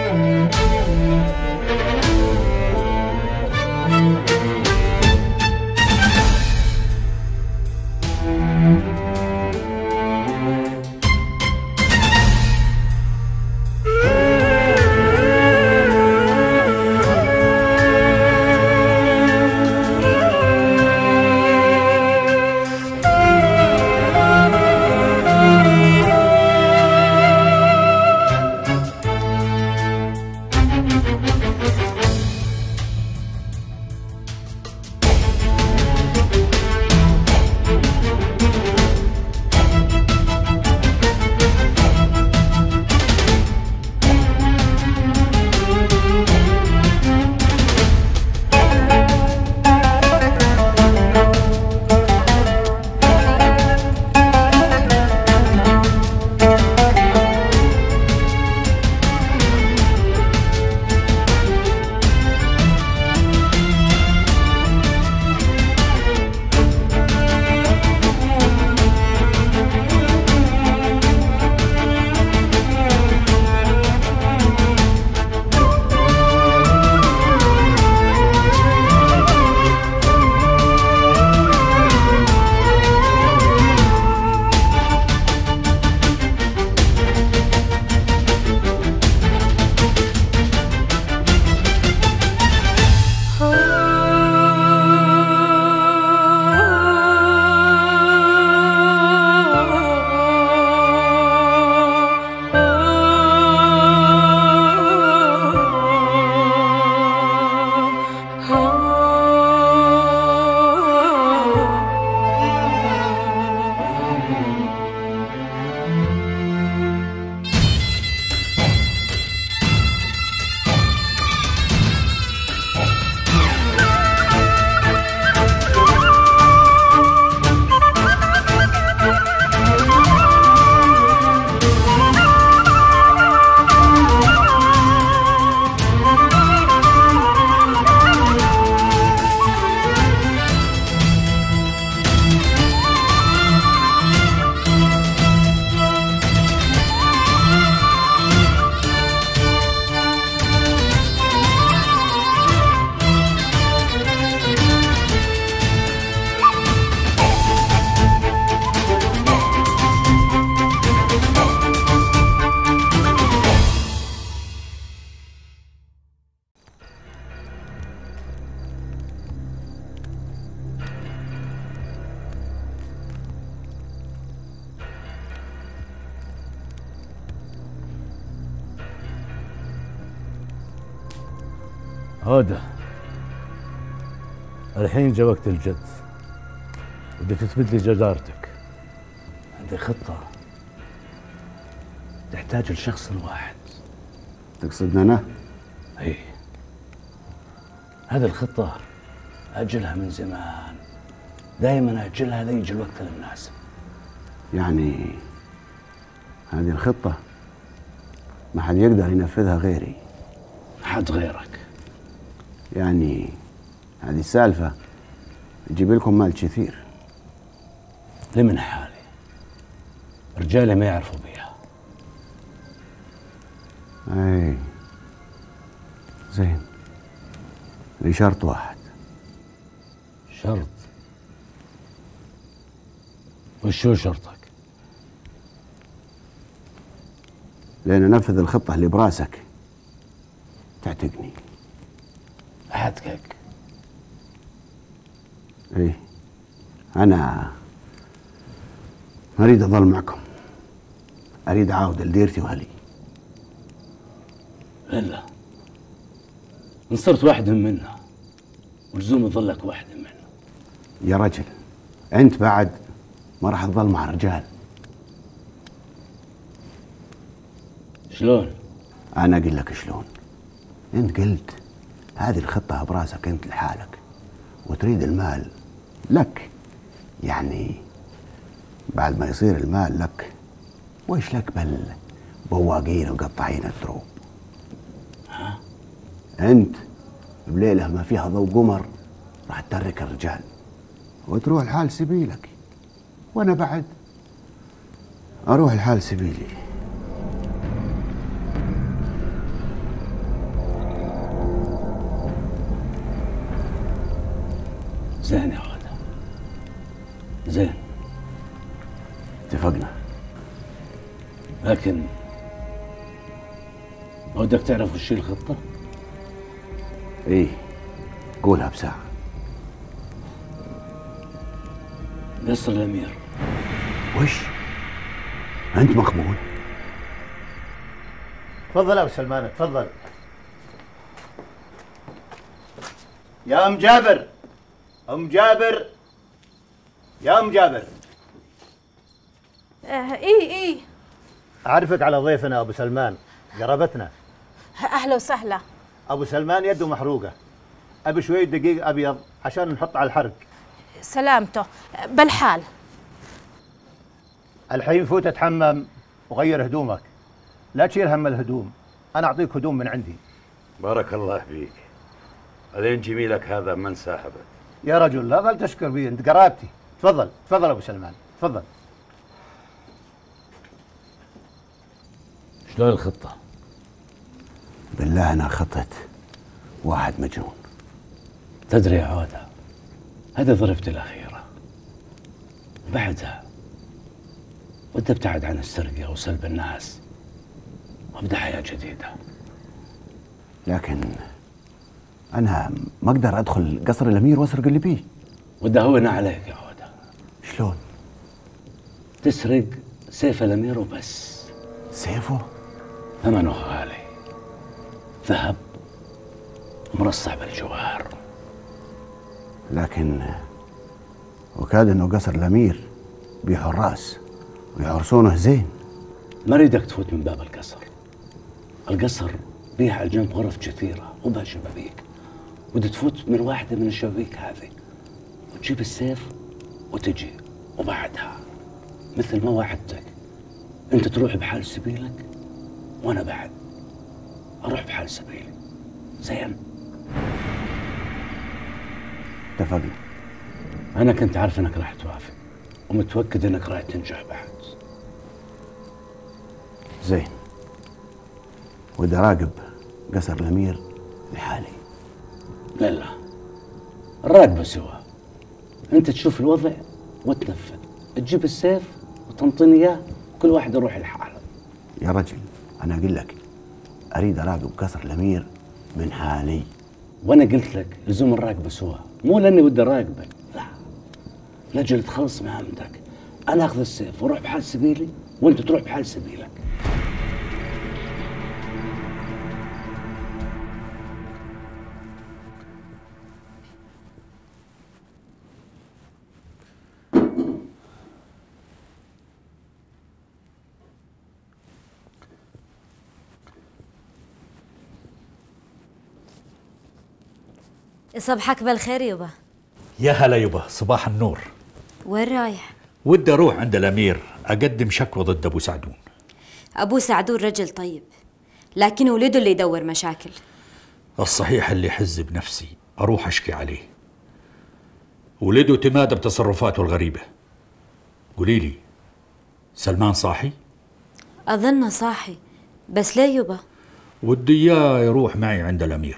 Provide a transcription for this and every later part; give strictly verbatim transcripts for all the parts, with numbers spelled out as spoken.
هدى، الحين جا وقت الجد. بدك تثبت لي جدارتك. عندي خطة تحتاج لشخص واحد. تقصدنا أنا؟ اي، هذه الخطة أجلها من زمان، دائما أجلها ليجي الوقت المناسب. يعني هذه الخطة ما حد يقدر ينفذها غيري؟ حد غيرك؟ يعني هذه السالفة تجيب لكم مال كثير. لمن حالي، رجالي ما يعرفوا بيها. اي زين، لي شرط واحد. شرط؟ وشو شرطك؟ لين انفذ الخطة اللي براسك تعتقني. أحتكك؟ ايه، انا ما اريد اظل معكم، اريد اعاود لديرتي واهلي. إلا إن صرت واحد منا ولزوم تظلك واحد منا. يا رجل انت بعد ما راح تظل مع الرجال. شلون؟ انا اقول لك شلون. انت قلت هذه الخطة براسك انت لحالك، وتريد المال لك. يعني بعد ما يصير المال لك، ويش لك بل بواقين وقطعين الدروب؟ ها؟ انت بليلة ما فيها ضوء قمر راح تترك الرجال وتروح لحال سبيلك، وانا بعد اروح لحال سبيلي. زين يا عودة، زين، اتفقنا. لكن ودك تعرف وش هي الخطة؟ ايه، قولها بساعة. قصر الأمير. وش؟ أنت مقبول؟ تفضل أبو سلمان، تفضل. يا أم جابر، أم جابر، يا أم جابر. آه إيه إيه أعرفك على ضيفنا أبو سلمان، قرابتنا. أهلا وسهلا. أبو سلمان يده محروقة، أبي شوية دقيق أبيض عشان نحط على الحرق. سلامته بالحال. الحين فوت اتحمم وغير هدومك، لا تشيل هم الهدوم، أنا أعطيك هدوم من عندي. بارك الله فيك. ألين جميلك هذا من ساحبك؟ يا رجل لا ظل تشكر بي، أنت قرابتي. تفضل تفضل أبو سلمان، تفضل. شلون الخطة؟ بالله أنا خطت واحد مجنون. تدري يا عودة، هذه ضربتي الأخيرة، بعدها ودي ابتعد عن السرقة وسلب الناس وابدأ حياة جديدة. لكن أنا ما أقدر أدخل قصر الأمير وأسرق اللي بيه. ودي أهون عليك يا عودة. شلون؟ تسرق سيف الأمير وبس. سيفه؟ ثمنه غالي، ذهب مرصع بالجواهر. لكن وكاد انه قصر الامير بيه حراس ويحرسونه زين. ما اريدك تفوت من باب القصر. القصر بيه على الجنب غرف كثيرة وبها شبابيك، ودي تفوت من واحدة من الشبابيك هذه وتجيب السيف وتجي، وبعدها مثل ما وعدتك انت تروح بحال سبيلك وانا بعد اروح بحال سبيلي. زين؟ اتفقنا. انا كنت عارف انك راح توافق ومتوكد انك راح تنجح بعد. زين، ودي اراقب قصر الامير لحالي. لا لا، الراقبة سوا. انت تشوف الوضع وتنفذ، تجيب السيف وتنطيني اياه وكل واحد يروح لحاله. يا رجل انا اقول لك اريد اراقب قصر الامير من حالي. وانا قلت لك لزوم الراقبة سوا، مو لاني ودي اراقبك، لا، لاجل تخلص مهمتك. انا اخذ السيف واروح بحال سبيلي وانت تروح بحال سبيلك. يصبحك بالخير يبا. يا هلا يبا، صباح النور. وين رايح؟ ودي اروح عند الامير اقدم شكوى ضد ابو سعدون. ابو سعدون رجل طيب، لكن ولده اللي يدور مشاكل. الصحيح اللي يحز بنفسي اروح اشكي عليه. ولده تمادى بتصرفاته الغريبه. قولي لي، سلمان صاحي؟ اظنه صاحي، بس ليه يبا؟ ودي اياه يروح معي عند الامير.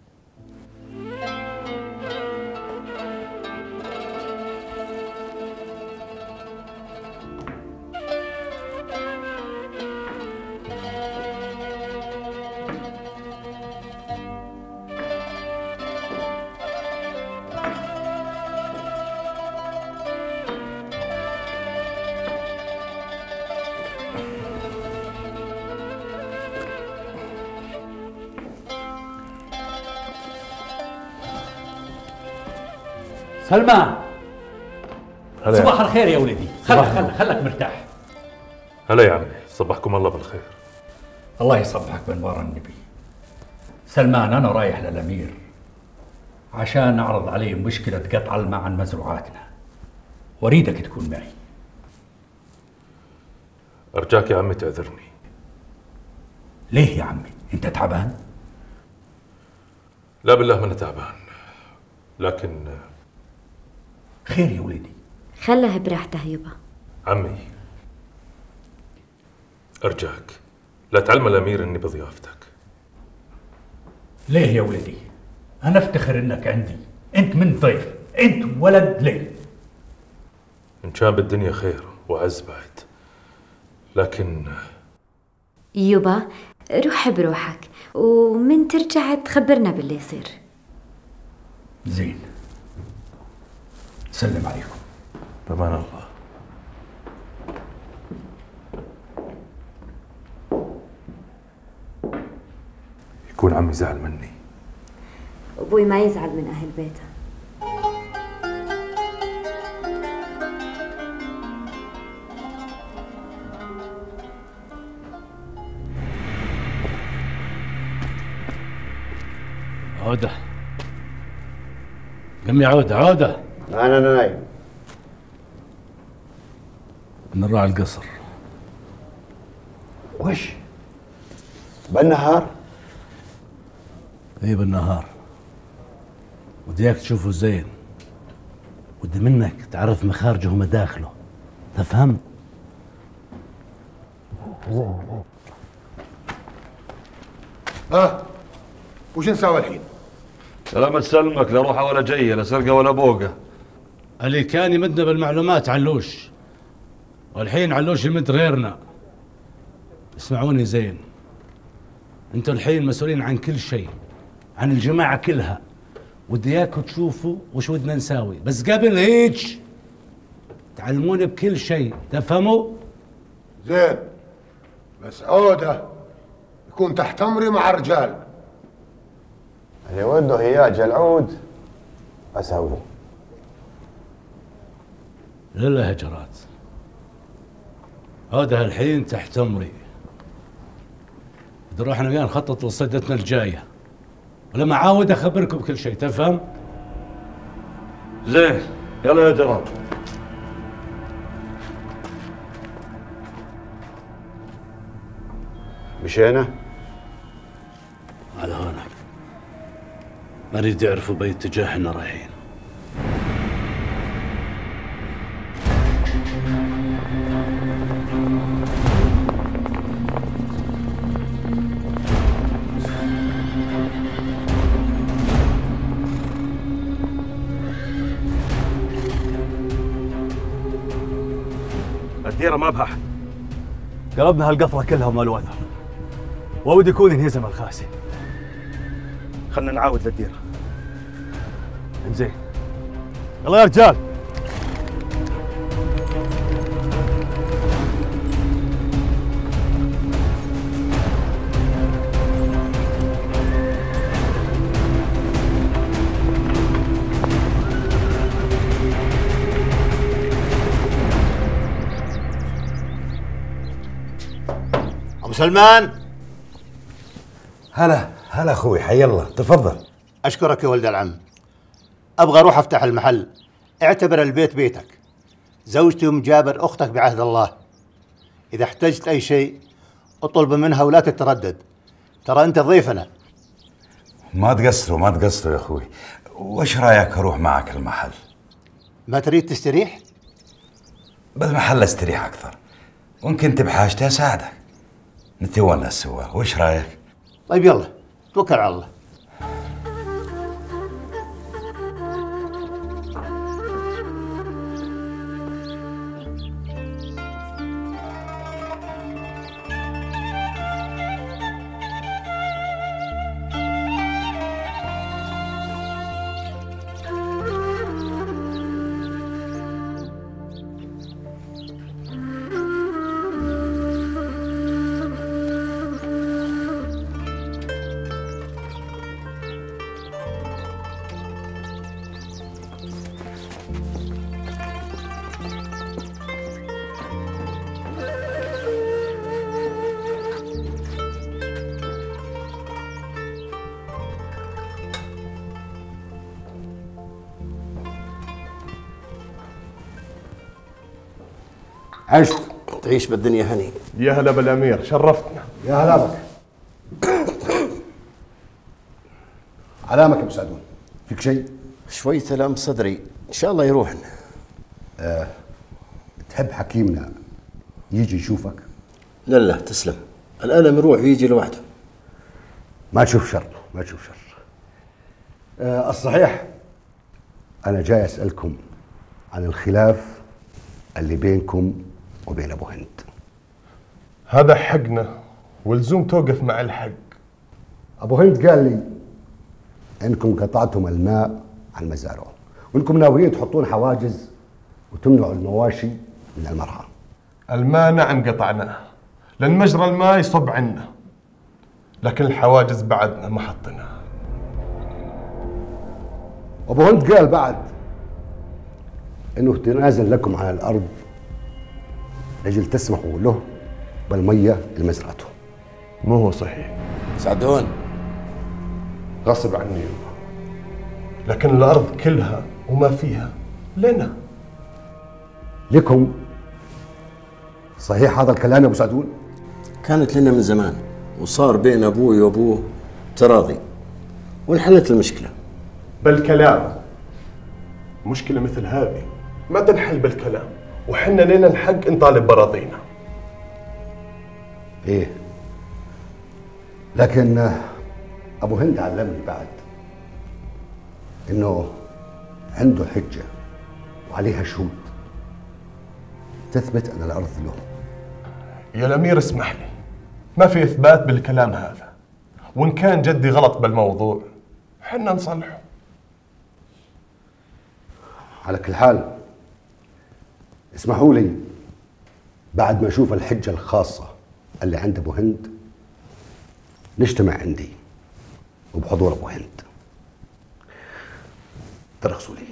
سلمان، هلا صباح الخير يا ولدي. خلك خلك خلك مرتاح. هلا يا عمي، صبحكم الله بالخير. الله يصبحك بنوار النبي. سلمان، انا رايح للامير عشان اعرض عليه مشكله قطع الماء عن مزروعاتنا، واريدك تكون معي. ارجاك يا عمي تعذرني. ليه يا عمي؟ انت تعبان؟ لا بالله ما تعبان، لكن خير يا ولدي. خلها براحته يبا. عمي ارجاك لا تعلم الامير اني بضيافتك. ليه يا ولدي؟ انا افتخر انك عندي، انت من ضيف، انت ولد لي. إن كان بالدنيا خير وعز بعد، لكن يبا روح بروحك ومن ترجع تخبرنا باللي يصير. زين، سلم عليكم. بأمان الله. يكون عمي زعل مني. أبوي ما يزعل من أهل بيته. عودة، قم يا عودة. عودة، أنا نايم. نروح على القصر. وش؟ بالنهار؟ اي بالنهار. ودي اياك تشوفه زين، ودي منك تعرف مخارجه ومداخله، تفهم؟ ها وش نسوي الحين؟ سلامة سلمك، لا روحه ولا جايه، لا سرقه ولا بوقه. اللي كان يمدنا بالمعلومات علوش، والحين علوش يمد غيرنا. اسمعوني زين، انتوا الحين مسؤولين عن كل شيء، عن الجماعة كلها. ودي اياكم تشوفوا وش ودنا نساوي، بس قبل هيك تعلموني بكل شيء، تفهموا؟ زين، بس عودة يكون تحت امري مع الرجال. اللي وده هياج العود اسوي. لا هجرات، هذا الحين تحت امري. بدنا نروح وياه نخطط لصيدتنا الجايه، ولما عاود اخبركم بكل شيء، تفهم؟ زين، يلا يا جراد. مشينا؟ على هونك، ما اريد يعرفوا باي اتجاه احنا رايحين. الديرة ما بها أحد، قلبنا هالقفرة كلها وما له أثر، وودي يكون انهزم الخاسي. خلنا نعاود للديرة. انزين، يلا يا رجال. أبو سلمان. هلا هلا أخوي، حي الله، تفضل. أشكرك يا ولد العم. أبغى أروح أفتح المحل، اعتبر البيت بيتك. زوجتي أم جابر أختك بعهد الله. إذا احتجت أي شيء اطلب منها ولا تتردد، ترى أنت ضيفنا. ما تقصروا ما تقصروا يا أخوي. وش رأيك أروح معك المحل؟ ما تريد تستريح؟ بالمحل استريح أكثر، وإن كنت بحاجتي أساعدك، نتونس سوا. وش رأيك؟ طيب يلا توكل على الله. عشت تعيش بالدنيا هني. يا هلا بالامير، شرفتنا. يا هلا بك. علامك يا ابو سعدون، فيك شيء؟ شوية ألم صدري، إن شاء الله يروحن. أه تحب حكيمنا يجي يشوفك؟ لا لا تسلم، الألم يروح ويجي لوحده. ما تشوف شر، ما تشوف شر. أه الصحيح أنا جاي أسألكم عن الخلاف اللي بينكم وبين أبو هند. هذا حقنا ولزوم توقف مع الحق. أبو هند قال لي إنكم قطعتم الماء عن مزارعه وإنكم ناويين تحطون حواجز وتمنعوا المواشي من المرعى. الماء نعم قطعناه لأن مجرى الماء يصب عنا، لكن الحواجز بعدنا ما حطيناها. أبو هند قال بعد إنه تنازل لكم عن الأرض لأجل تسمحوا له بالمية لمزرعته. مو هو صحيح. سعدون غصب عني يبا، لكن الأرض كلها وما فيها لنا. لكم؟ صحيح هذا الكلام يا أبو سعدون؟ كانت لنا من زمان وصار بين أبوي وأبوه تراضي وانحلت المشكلة. بالكلام. مشكلة مثل هذه ما تنحل بالكلام، وحنا لنا الحق نطالب براضينا. إيه، لكن أبو هند علمني بعد إنه عنده حجة وعليها شهود تثبت أن الأرض له. يا الأمير اسمح لي، ما في إثبات بالكلام هذا، وإن كان جدي غلط بالموضوع حنا نصلحه. على كل حال اسمحوا لي بعد ما أشوف الحجة الخاصة اللي عند أبو هند نجتمع عندي وبحضور أبو هند. ترخصوا لي.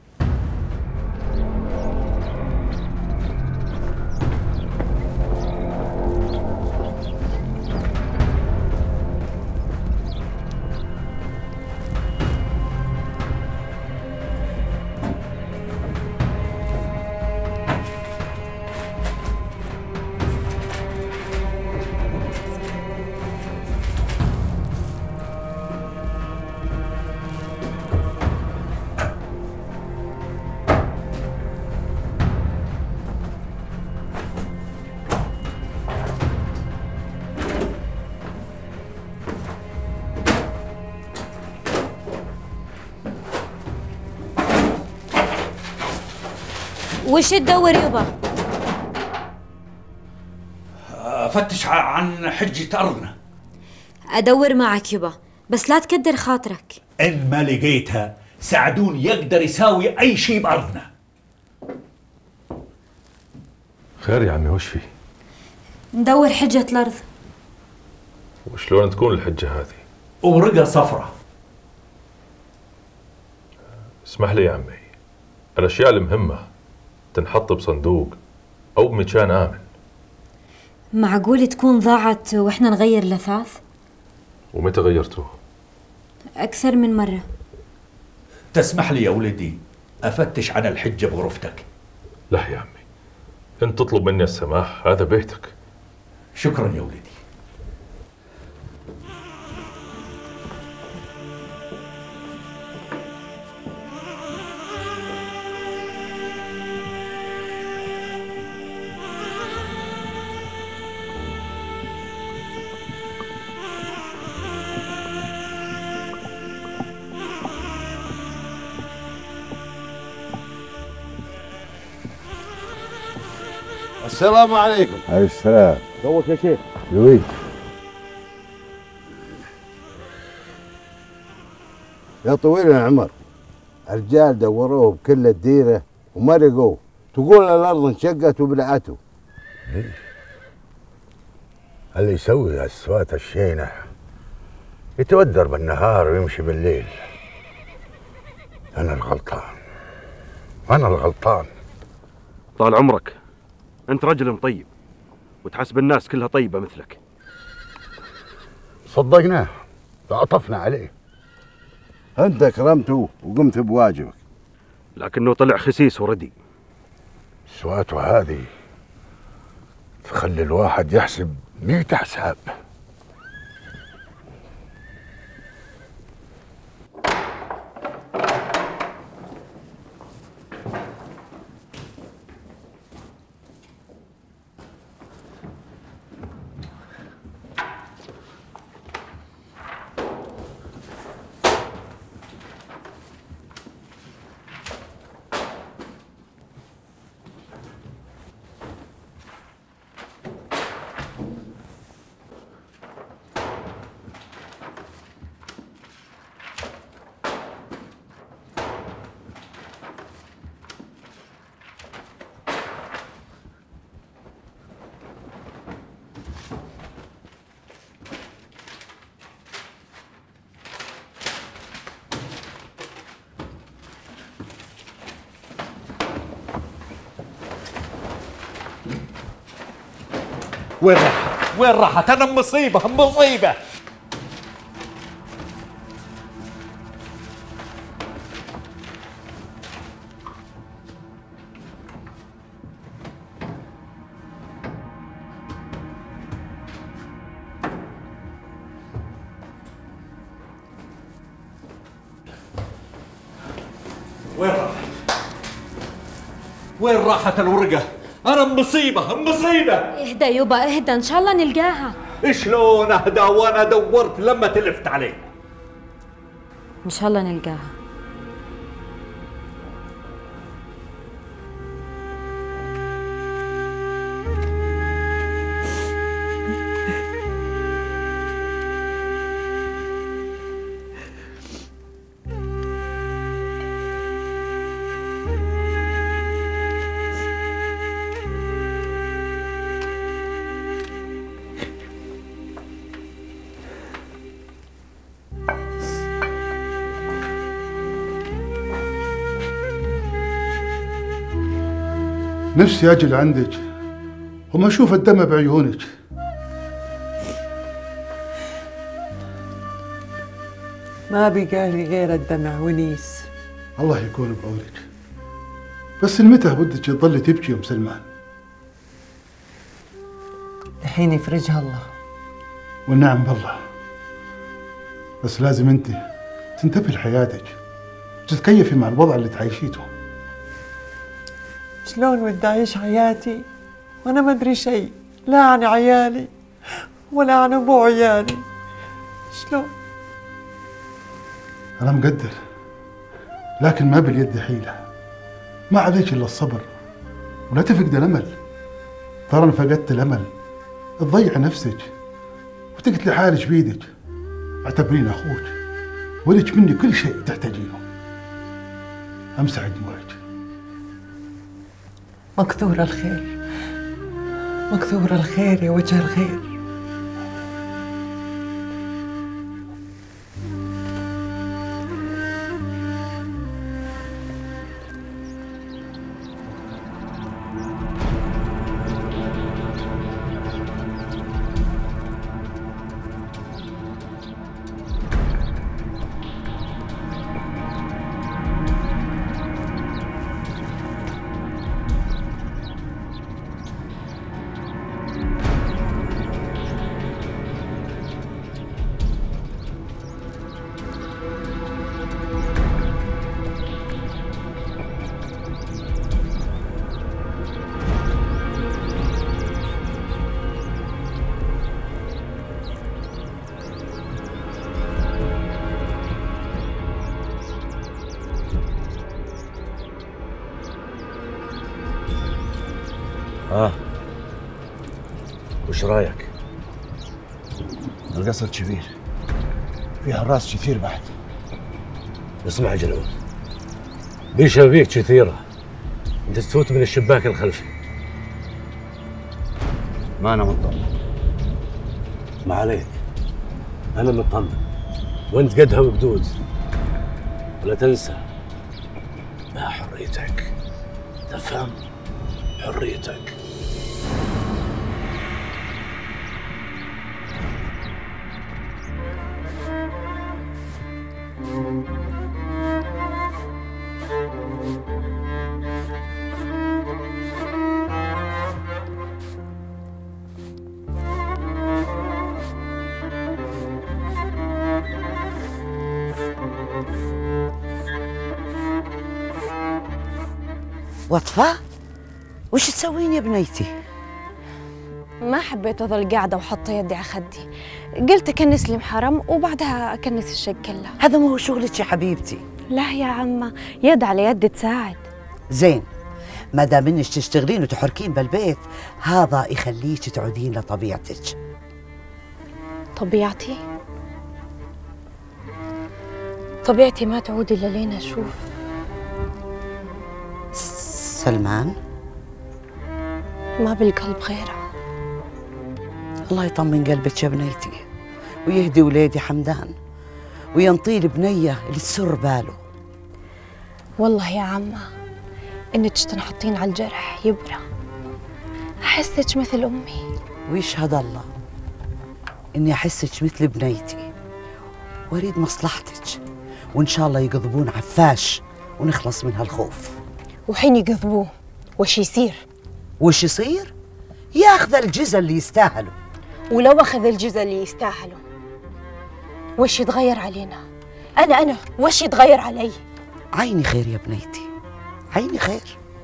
وش تدور يبا؟ افتش عن حجة ارضنا. ادور معك يبا، بس لا تكدر خاطرك. ان ما لقيتها سعدون يقدر يساوي اي شيء بارضنا. خير يا عمي، وش فيه؟ ندور حجة الارض. وشلون تكون الحجة هذه؟ ورقة صفرة. اسمح لي يا عمي، الاشياء المهمة تنحط بصندوق او بمكان امن. معقول تكون ضاعت واحنا نغير الاثاث؟ ومتى غيرتوه؟ اكثر من مرة. تسمح لي يا ولدي افتش عن الحجة بغرفتك؟ لا يا عمي، انت تطلب مني السماح، هذا بيتك. شكرا يا ولدي. السلام عليكم. عليكم السلام. دوك يا شيخ. لوي. يا طويل العمر، الرجال دوروه بكل الديرة وما لقوه، تقول الأرض انشقت وبلعته. ليش؟ اللي يسوي هالسوات الشينة يتودر بالنهار ويمشي بالليل. أنا الغلطان، أنا الغلطان. طال عمرك، أنت رجل طيب وتحسب الناس كلها طيبة مثلك. صدقناه تعاطفنا عليه. أنت كرمته وقمت بواجبك، لكنه طلع خسيس وردي. سواته هذه تخلي الواحد يحسب مئة حساب. وين راحت؟ وين راحت؟ أنا مصيبة مصيبة. وين راحت؟ وين راحت الورقة؟ أنا مصيبة مصيبة. اهدى يبا اهدى، إن شاء الله نلقاها. شلون أهدى وأنا دورت لما تلفت عليه؟ إن شاء الله نلقاها. نفسي أجي لعندك وما أشوف الدمع بعيونك. ما بقالي غير الدمع ونيس. الله يكون بعونك. بس المتى بدك تضلي تبكي يا سلمان؟ الحين يفرجها الله. والنعم بالله. بس لازم أنت تنتبهي لحياتك وتتكيفي مع الوضع اللي تعيشيته. شلون ودي أعيش حياتي وأنا ما أدري شيء، لا عن عيالي ولا عن أبو عيالي. شلون؟ أنا مقدر، لكن ما باليد حيلة. ما عليك إلا الصبر ولا تفقد الأمل. ترى إن فقدت الأمل تضيع نفسك وتقتلي حالك بيدك. اعتبرين أخوك ولك مني كل شيء تحتاجينه. أمسح دموعك. مكثور الخير، مكثور الخير يا وجه الخير. ها وش رايك؟ القصر كبير، في حراس كثير بعد. اسمع جلول، بيه شبابيك كثيرة، انت تفوت من الشباك الخلفي. ما انا مطمن. ما عليك، انا مطمن وانت قدها وقدود. ولا تنسى ما حريتك، تفهم؟ حريتك. وطفة؟ وش تسوين يا بنيتي؟ ما حبيت أظل قاعدة وحاطة يدي على خدي، قلت أكنس لي محرم وبعدها أكنس الشق كله. هذا مو هو شغلك يا حبيبتي. لا يا عمة، يد على يد تساعد. زين، ما دام انك تشتغلين وتحركين بالبيت هذا يخليك تعودين لطبيعتك. طبيعتي؟ طبيعتي ما تعود إلا لين أشوف سلمان. ما بالقلب غيره. الله يطمن قلبك يا بنيتي ويهدي ولادي حمدان وينطي البنية اللي تسر باله. والله يا عمة إنك تنحطين على الجرح يبرى. أحسك مثل أمي. ويشهد الله إني أحسك مثل بنيتي وأريد مصلحتك، وإن شاء الله يقضبون عفاش ونخلص من هالخوف. وحين يقضبوه وش يصير؟ وش يصير؟ ياخذ الجزء اللي يستاهله. ولو أخذ الجزء اللي يستاهله وش يتغير علينا؟ أنا أنا وش يتغير علي؟ عيني خير يا بنيتي، عيني خير.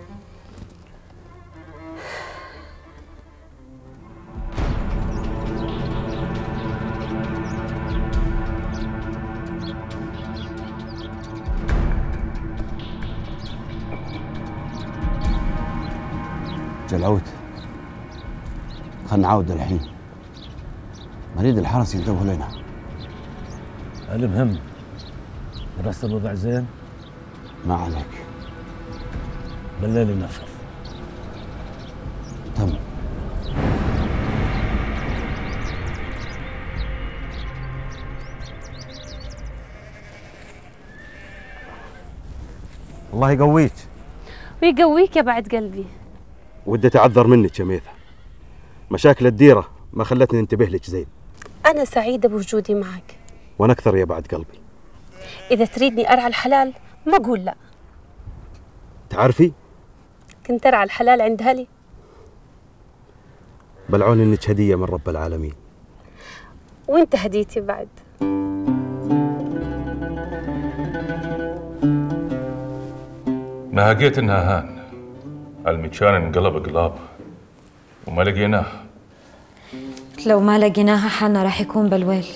جلعوت، خلنا نعاود الحين. مريض الحرس ينتبهوا لنا. المهم درست الوضع زين؟ ما عليك. بالليل ننفذ. تم. الله يقويك. ويقويك يا بعد قلبي. ودي اتعذر منك يا ميثة، مشاكل الديرة ما خلتني انتبه لك زين. أنا سعيدة بوجودي معك. وأنا أكثر يا بعد قلبي. إذا تريدني أرعى الحلال ما أقول لا. تعرفي كنت أرعى الحلال عند هلي. بلعوني إنك هدية من رب العالمين. وأنت هديتي بعد. نهاجيت إنها هان المكان انقلب قلاب وما لقيناه. لو ما لقيناها حالنا راح يكون بالويل.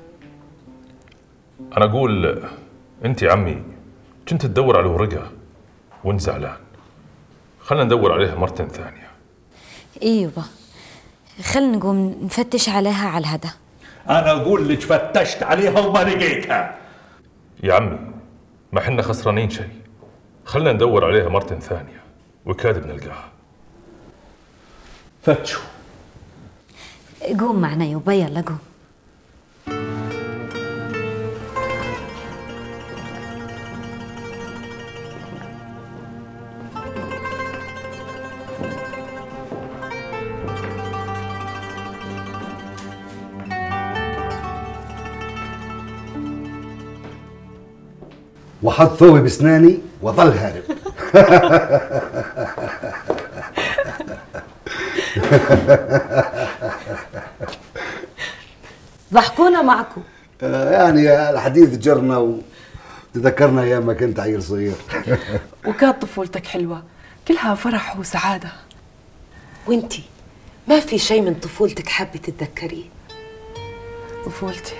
أنا أقول أنت يا عمي كنت تدور على ورقة وأنت زعلان، خلنا ندور عليها مرة ثانية. إيه يبا، خلنا نقوم نفتش عليها على الهدى. أنا أقول لك فتشت عليها وما لقيتها. يا عمي ما حنا خسرانين شيء، خلنا ندور عليها مرة ثانية وكاد بنلقاها. فتشوا. قوم معنا يبا، يلا قوم. وحط ثوبي بسناني وظل هارب. ضحكونا معكم. يعني الحديث جرنا وتذكرنا ايام ما كنت عيل صغير. وكانت طفولتك حلوه كلها فرح وسعاده. وانتي ما في شيء من طفولتك حابه تتذكريه؟ طفولتي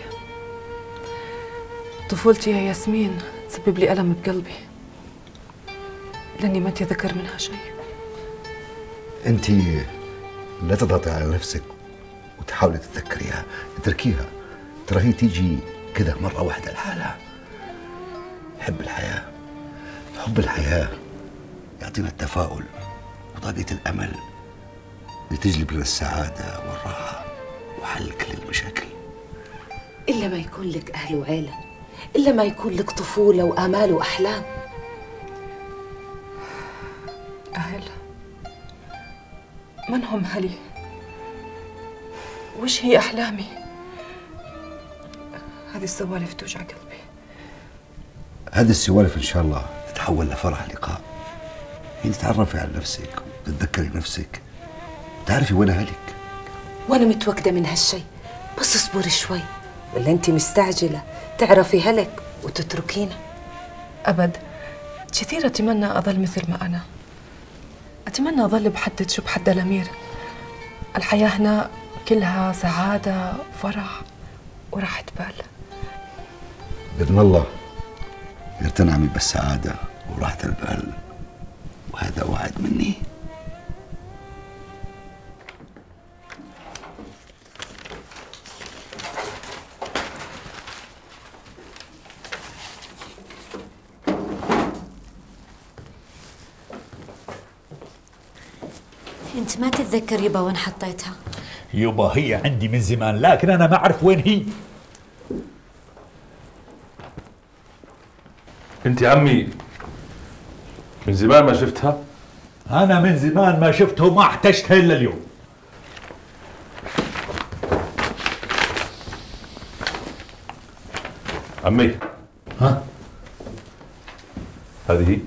طفولتي يا ياسمين تسبب لي ألم بقلبي لاني ما اتذكر منها شيء. انت لا تضغطي على نفسك وتحاولي تتذكريها، اتركيها، ترى هي تيجي كذا مرة واحدة لحالها. حب الحياة، حب الحياة يعطينا التفاؤل وطاقة الأمل لتجلب لنا السعادة والراحة وحل كل المشاكل. إلا ما يكون لك أهل وعيلة، إلا ما يكون لك طفولة وآمال وأحلام. أهل من هم هلي؟ وش هي أحلامي؟ هذه السوالف توجع قلبي. هذه السوالف إن شاء الله تتحول لفرح لقاء. يعني تتعرفي على نفسك وتتذكري نفسك، تعرفي وين أهلك. وأنا متوكدة من هالشي، بس اصبري شوي، ولا أنت مستعجلة تعرفي هلك وتتركينا؟ أبد، كثير أتمنى أظل مثل ما أنا. أتمنى أظل بحدة شو بحد الأمير. الحياة هنا كلها سعادة وفرح وراحة بال. بإذن الله يرتنعمي بالسعادة وراحة البال، وهذا وعد مني. انت ما تتذكر يبا وين حطيتها؟ يبا هي عندي من زمان، لكن انا ما اعرف وين هي. انت يا عمي من زمان ما شفتها؟ انا من زمان ما شفتها وما احتجتها الا اليوم. عمي. ها؟ هذه هي؟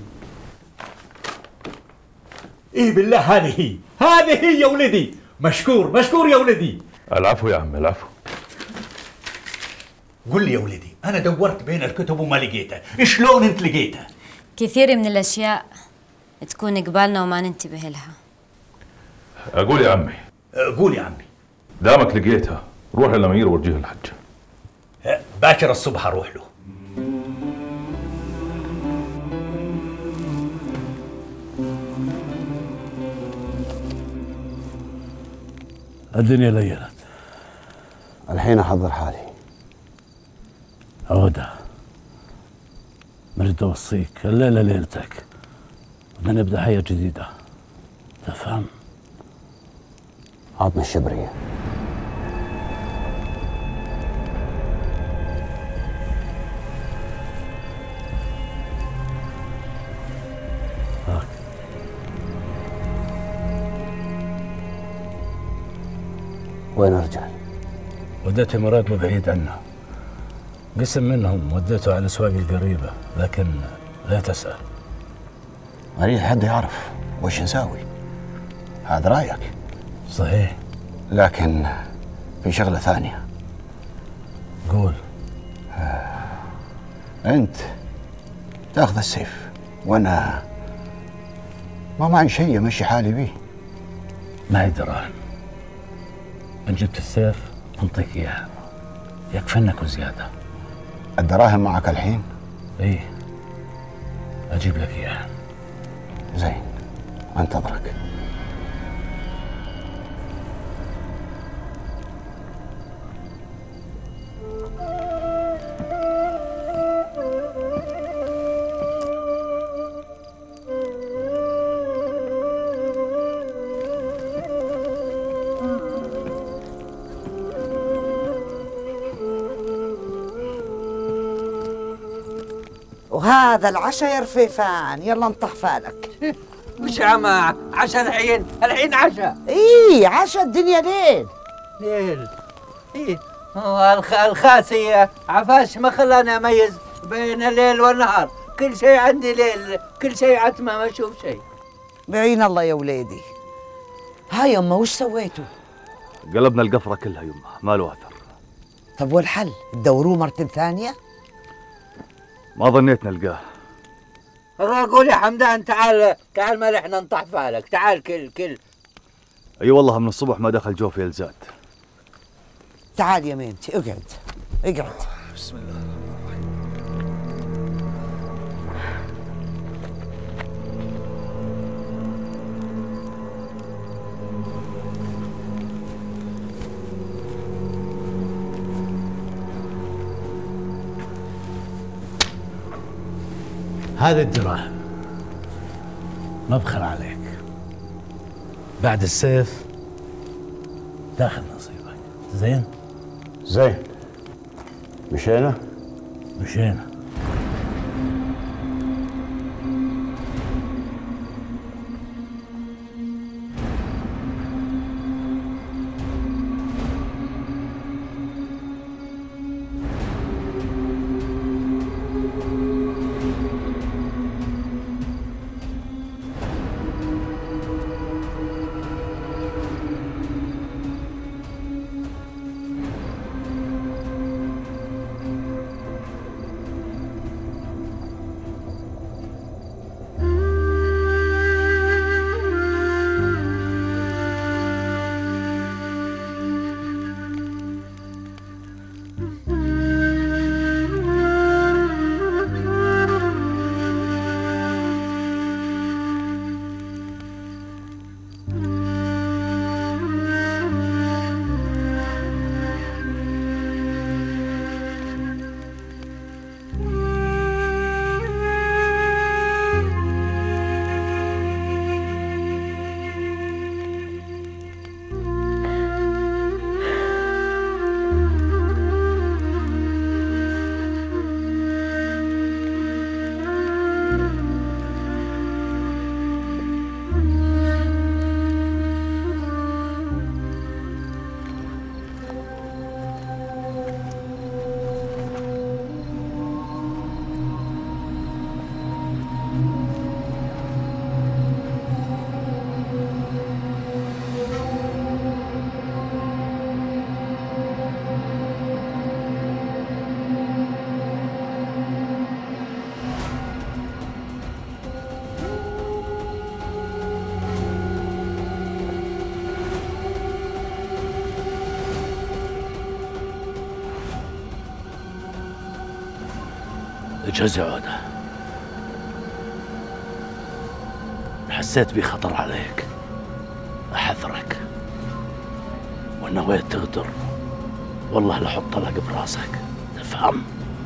ايه بالله هذه هي، هذه هي يا ولدي، مشكور مشكور يا ولدي. العفو يا عمي العفو. قل لي يا ولدي، انا دورت بين الكتب وما لقيتها، شلون انت لقيتها؟ كثير من الاشياء تكون قبالنا وما ننتبه لها. اقول يا عمي. قول يا عمي. دامك لقيتها روح للامير وورجيه الحج. باكر الصبح اروح له. الدنيا ليلت. الحين احضر حالي. عودة، مريد اوصيك الليله ليلتك، بدنا نبدا حياه جديده، تفهم؟ عطني الشبريه. هاك. وين الرجال؟ وديته مراقبه بعيد عنا، قسم منهم وديته على الاسواق القريبه، لكن لا تسال. اريد حد يعرف وش نساوي. هذا رايك. صحيح، لكن في شغله ثانيه. قول. آه. انت تاخذ السيف وانا ما معي شيء امشي حالي بيه. معي دراهم، ان جبت السيف انطيك اياها، يكفنك وزياده. الدراهم معك الحين؟ ايه، اجيب لك اياها. زين، انتظرك. وهذا العشاء يا رفيفان، يلا انطح فالك. وش عما عشاء الحين؟ الحين عشاء؟ ايه عشاء، الدنيا ليل. ليل؟ ايه هو الخ... الخاسي عفاش ما خلاني اميز بين الليل والنهار، كل شيء عندي ليل، كل شيء عتمه ما اشوف شيء. بعين الله يا وليدي. ها يما وش سويتوا؟ قلبنا القفره كلها يمه، ما له اثر. طب والحل؟ تدوروه مرة ثانية؟ ما ظنيت نلقاه. قول يا حمدان، تعال تعال ما احنا نطح فالك، تعال كل كل. اي أيوة والله من الصبح ما دخل جوفي الزاد. تعال يا ميمتي، اقعد اقعد. بسم الله. هذه الدراهم، ما بخل عليك. بعد السيف تاخذ نصيبك. زين؟ زين. مشينا؟ مشينا. اجهز يا عودة. حسيت بخطر عليك أحذرك، وإن نويت تغدر والله لحط طلق براسك، تفهم؟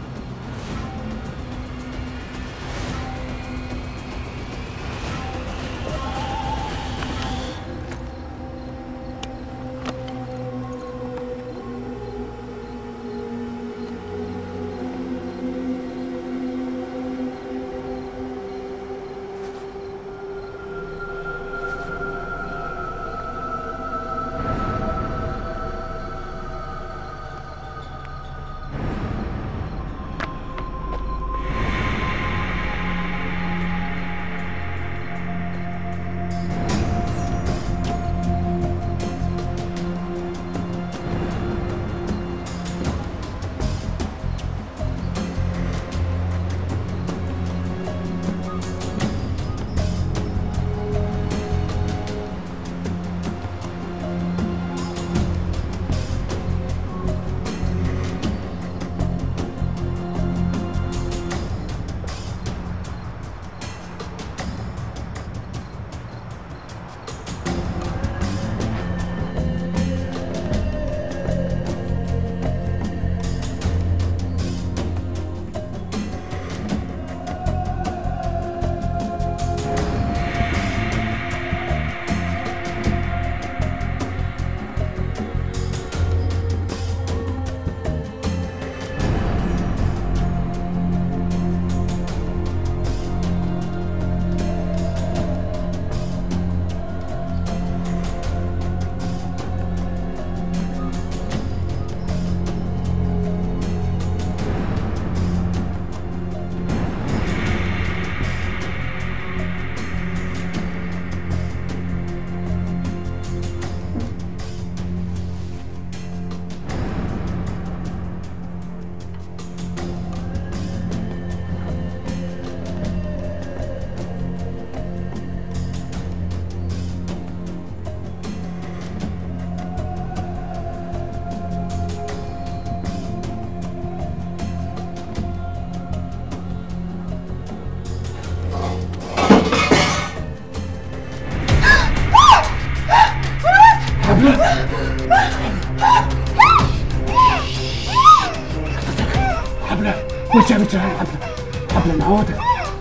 حبلة وش جابت لها حبلة؟ حبلة أنا عودة،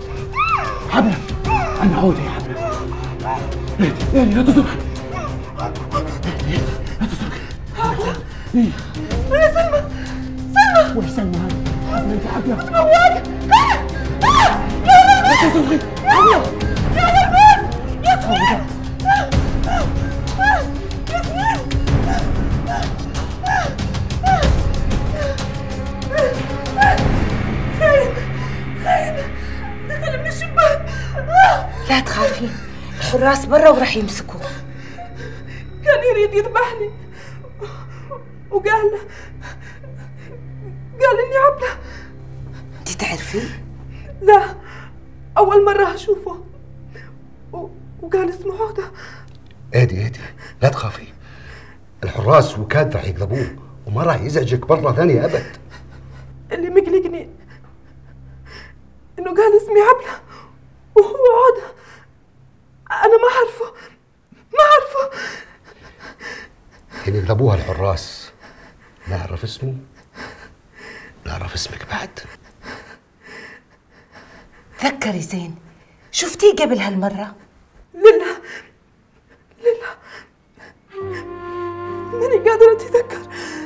حبلة أنا عودة يا حبلة. اهدي اهدي لا تصرخي، لا تصرخي. ايه يا سلمى، سلمى وش سلمى هذه؟ حبلة أنت حبلة مواد. لا تصرخي حبلة. يا نرمين ياسمين خاين خاين دخل من الشباك. لا تخافين، الحراس برا وراح يمسكوه. كان يريد يذبحني وقال قال اني عبلة. انت تعرفيه؟ لا، اول مرة اشوفه و... وقال اسمه عودة. اهدي اهدي لا تخافي، الحراس وكاد راح يقلبوه وما راح يزعجك مرة ثانية ابد. اللي مقلقني انه قال اسمي عبلة وهو عودة. انا ما اعرفه ما اعرفه. حين يقلبوها الحراس نعرف اسمه، نعرف اسمك بعد. تذكري زين، شفتيه قبل هالمرة؟ لله لله ماني قادرة أتذكر.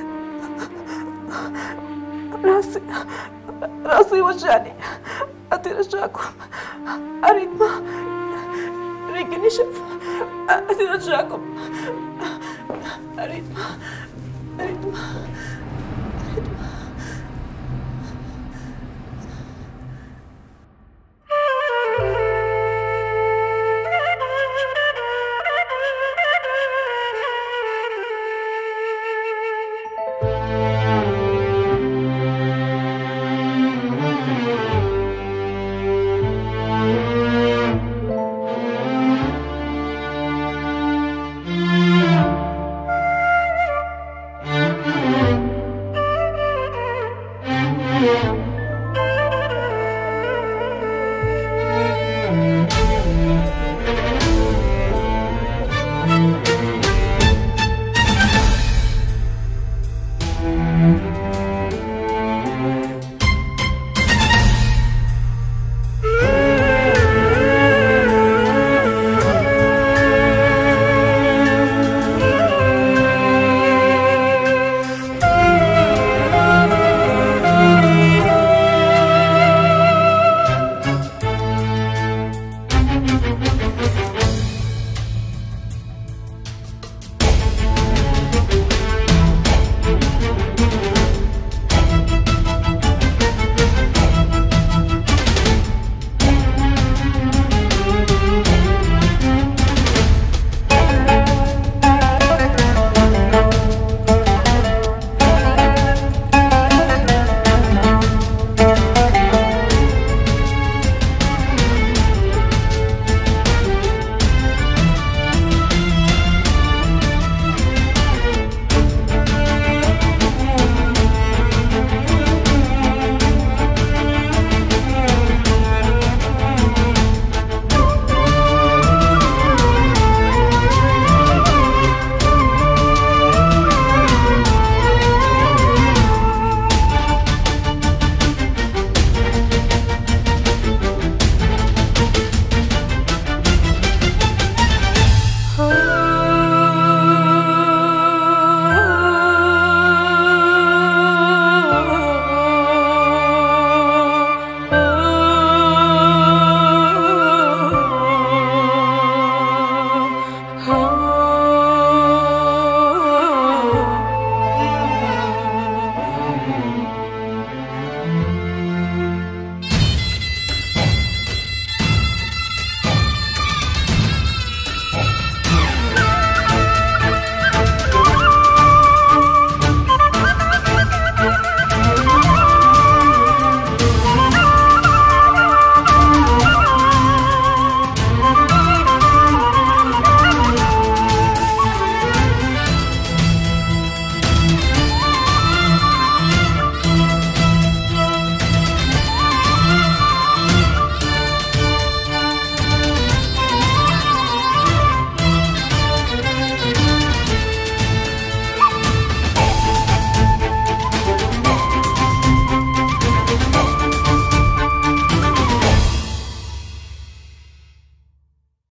راسي راسي وجعني، أترجاكم أريد ما ريقي نشف، أترجاكم أريد ما أريد ما أريد ما Yeah.